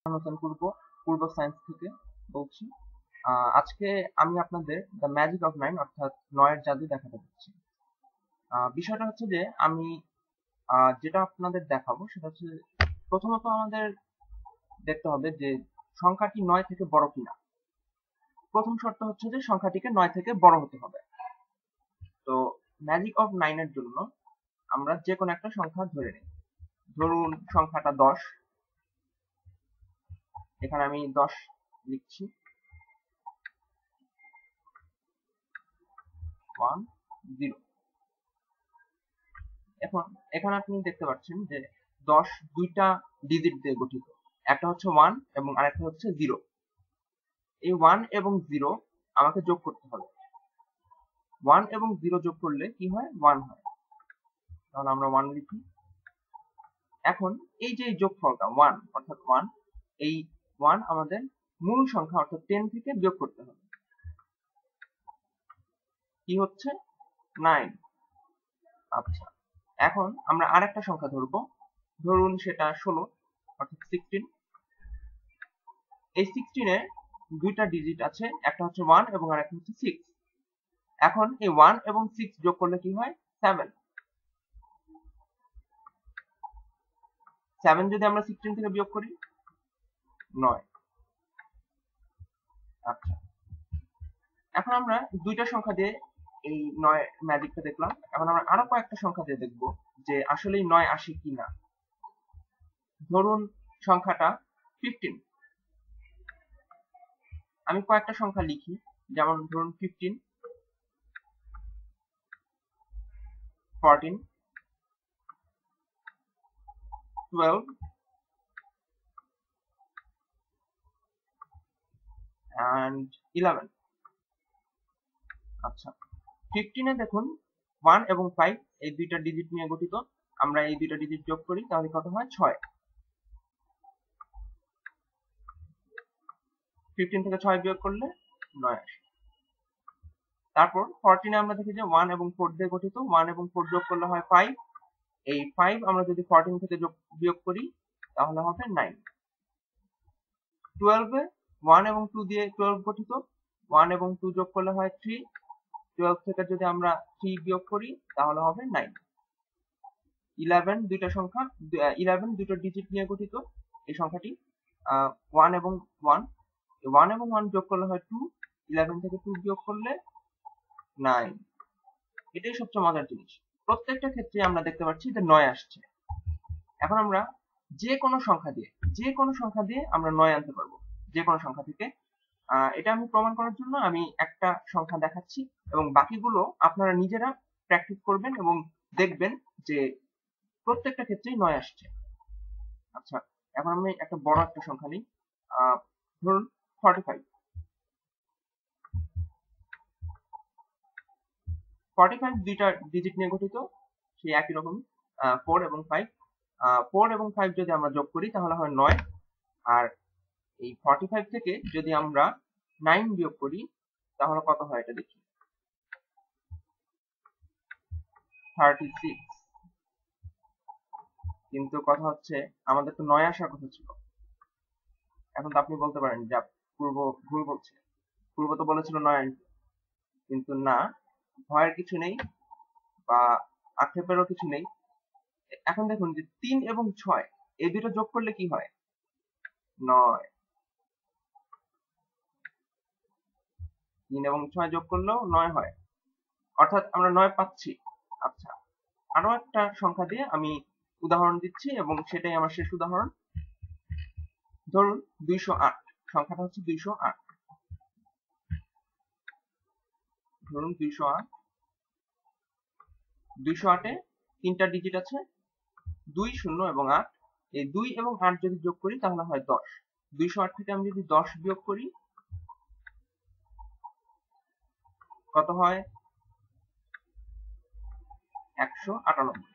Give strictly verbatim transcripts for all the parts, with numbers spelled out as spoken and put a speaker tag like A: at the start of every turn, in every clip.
A: হোসেন পূর্ব পূর্ব science থেকে বলছি। আহ, আজকে আমি আপনাদের দ্য ম্যাজিক অফ নাইন অর্থাৎ নয়ের জাদু দেখাতে যাচ্ছি। আহ, বিষয়টা হচ্ছে যে আমি আহ, যেটা আপনাদের দেখাবো সেটা হচ্ছে প্রথমত আমাদের দেখতে হবে যে সংখ্যাটি নয় থেকে বড় কিনা। প্রথম শর্ত হচ্ছে যে সংখ্যাটিকে নয় থেকে বড় হতে হবে। তো ম্যাজিক অফ নাইনের জন্য আমরা যে কোনো একটা সংখ্যা ধরে নিই। ধরুন সংখ্যাটা দশ। এখানে আমি দশ লিখছি। One zero. এখন এখানে আপনি দেখতে পাচ্ছেন যে দশ দুইটা ডিজিট দিয়ে গঠিত। একটা হচ্ছে ওয়ান এবং আরেকটা হচ্ছে জিরো। এই ওয়ান এবং জিরো আমাকে যোগ করতে হবে। ওয়ান এবং জিরো যোগ করলে কি হয়? ওয়ান হয়। তাহলে আমরা ওয়ান লিখি। এখন এই যে যোগফলটা ওয়ান অর্থাৎ ওয়ান, এই ওয়ান আমাদের মূল সংখ্যা অর্থাৎ টেন থেকে বিয়োগ করতে হবে। কি হচ্ছে? নাইন। আচ্ছা, এখন আমরা আরেকটা সংখ্যা ধরবো। ধরুন সেটা ষোলো অর্থাৎ সিক্সটিন। এই সিক্সটিনে দুইটা ডিজিট আছে, একটা হচ্ছে ওয়ান এবং আরেকটা হচ্ছে সিক্স। এখন এই ওয়ান এবং সিক্স যোগ করলে কি হয়? সেভেন। সেভেন যদি আমরা সিক্সটিন থেকে বিয়োগ করি, নয়। আচ্ছা, এখন আমরা দুইটা সংখ্যা দিয়ে এই নয় ম্যাজিকটা দেখলাম। এখন আমরা আরো কয়েকটা সংখ্যা দিয়ে দেখবো যে আসলেই নয় আসে কিনা। ধরুন সংখ্যাটা ফিফটিন। আমি কয়েকটা সংখ্যা লিখি, যেমন ধরুন fifteen, fourteen, twelve and eleven. আচ্ছা, ফিফটিনে দেখুন ওয়ান এবং ফাইভ এই দুইটা ডিজিট নিয়ে গঠিত। আমরা এই দুইটা ডিজিট যোগ করি, তাহলে কত হয়? ছয়। ফিফটিন থেকে ছয় বিয়োগ করলে নয় আসে। তারপর ফোরটিনে আমরা দেখি যে ওয়ান এবং ফোর দিয়ে গঠিত। ওয়ান এবং ফোর যোগ করলে হয় ফাইভ। এই ফাইভ আমরা যদি ফোরটিন থেকে যোগ বিয়োগ করি তাহলে হবে নাইন। টুয়েলভে ওয়ান এবং টু দিয়ে টুয়েলভ গঠিত। ওয়ান এবং টু যোগ করলে হয় থ্রি। টুয়েলভ থেকে যদি আমরা থ্রি বিয়োগ করি তাহলে হবে নাইন। ইলেভেন দুইটা সংখ্যা, ইলেভেন দুটো ডিজিট নিয়ে গঠিত। এই সংখ্যাটি ওয়ান এবং ওয়ান, ওয়ান এবং ওয়ান যোগ করলে হয় টু। ইলেভেন থেকে টু বিয়োগ করলে নাইন। এটাই সবচেয়ে মজার জিনিস, প্রত্যেকটা ক্ষেত্রে আমরা দেখতে পাচ্ছি যে নয় আসছে। এখন আমরা যে কোনো সংখ্যা দিয়ে যে কোনো সংখ্যা দিয়ে আমরা নয় আনতে পারবো, যে কোনো সংখ্যা থেকে। আহ, এটা আমি প্রমাণ করার জন্য আমি একটা সংখ্যা দেখাচ্ছি এবং বাকিগুলো আপনারা নিজেরা প্র্যাকটিস করবেন এবং দেখবেন যে প্রত্যেকটা ক্ষেত্রেই নয় আসছে। আচ্ছা, এখন আমি একটা বড় একটা সংখ্যা নিই। আহ, ধরুন ফর্টি ফাইভ। ফর্টি ফাইভ দুইটা ডিজিট নিয়ে গঠিত, সেই একই রকম ফোর এবং ফাইভ। ফোর এবং ফাইভ যদি আমরা যোগ করি তাহলে হয় নয়। আর এই ফর্টি ফাইভ থেকে যদি আমরা নাইন বিয়োগ করি তাহলে কত হয় এটা দেখি। Thirty six. কিন্তু কথা হচ্ছে আমাদের তো নয় আসার কথা ছিল। এখন তো আপনি বলতে পারেন যে পূর্ব ভুল বলছে, পূর্ব তো বলেছিল নয় আনতে। কিন্তু না, ভয়ের কিছু নেই বা আক্ষেপেরও কিছু নেই। এখন দেখুন যে তিন এবং ছয় এই দুটো যোগ করলে কি হয়? নয়। তিন এবং ছয় যোগ করলেও নয় হয়, অর্থাৎ আমরা নয় পাচ্ছি। আচ্ছা, আরো একটা সংখ্যা দিয়ে আমি উদাহরণ দিচ্ছি এবং সেটাই আমার শেষ উদাহরণ। ধরুন দুইশো আট। সংখ্যাটা হচ্ছে দুইশো আট। ধরুন দুইশো আট। দুইশো আটে তিনটা ডিজিট আছে, দুই, শূন্য এবং আট। এই দুই এবং আট যদি যোগ করি তাহলে হয় দশ। দুইশো আট থেকে আমি যদি দশ বিয়োগ করি কত হয়? একশো আটানব্বই।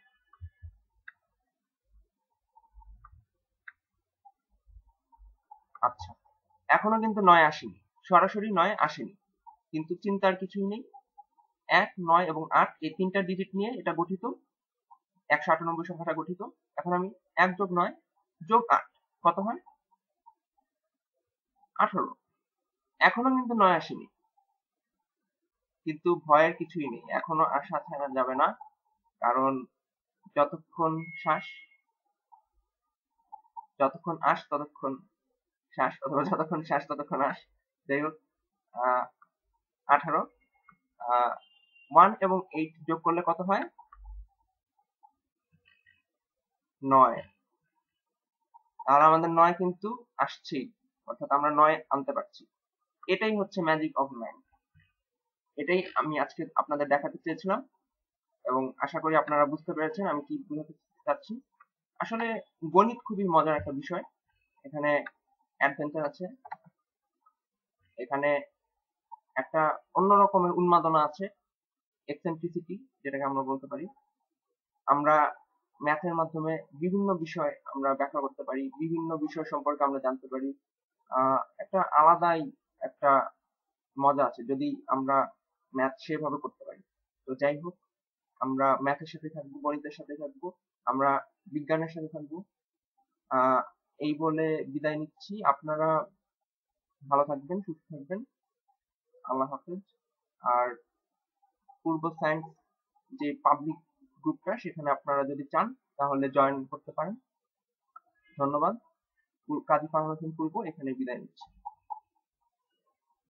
A: আচ্ছা, এখনো কিন্তু নয় আসেনি, সরাসরি নয় আসেনি, কিন্তু চিন্তার কিছুই নেই। এক, নয় এবং আট এই তিনটা ডিজিট নিয়ে এটা গঠিত, একশো আটানব্বই সংখ্যাটা গঠিত। এখন আমি এক যোগ নয় যোগ আট কত হয়? আঠারো। এখনো কিন্তু নয় আসেনি, কিন্তু ভয়ের কিছুই নেই, এখনো আশা ছাড়া যাবে না। কারণ যতক্ষণ শ্বাস, যতক্ষণ আশ ততক্ষণ শ্বাস, অথবা যতক্ষণ শ্বাস ততক্ষণ আশ। যাই হোক, আহ আঠারো, আহ ওয়ান এবং এইট যোগ করলে কত হয়? নয়। তাহলে আমাদের নয় কিন্তু আসছেই, অর্থাৎ আমরা নয় আনতে পারছি। এটাই হচ্ছে ম্যাজিক অফ নাইন। এটাই আমি আজকে আপনাদের দেখাতে চেয়েছিলাম, এবং আশা করি আপনারা বুঝতে পেরেছেন আমি কি বোঝাতে চাচ্ছি। আসলে গণিত খুবই মজার একটা বিষয়। এখানে অ্যাডভেঞ্চার আছে, এখানে একটা অন্য রকমের উন্মাদনা আছে, এক্সেন্ট্রিসিটি যেটাকে আমরা বলতে পারি। আমরা ম্যাথের মাধ্যমে বিভিন্ন বিষয় আমরা ব্যাখ্যা করতে পারি, বিভিন্ন বিষয় সম্পর্কে আমরা জানতে পারি। আহ একটা আলাদাই একটা মজা আছে যদি আমরা ম্যাথ সেভাবে করতে পারি। তো যাই হোক, আমরা ম্যাথের সাথে থাকবো, গণিতের সাথে থাকবো, আমরা বিজ্ঞানের সাথে থাকবো। আহ এই বলে বিদায় নিচ্ছি। আপনারা ভালো থাকবেন, সুস্থ থাকবেন। আল্লাহ হাফেজ। আর পূর্ব সায়েন্স যে পাবলিক গ্রুপটা, সেখানে আপনারা যদি চান তাহলে জয়েন করতে পারেন। ধন্যবাদ। কাজী ফারহান হোসেন পূর্ব এখানে বিদায় নিচ্ছি।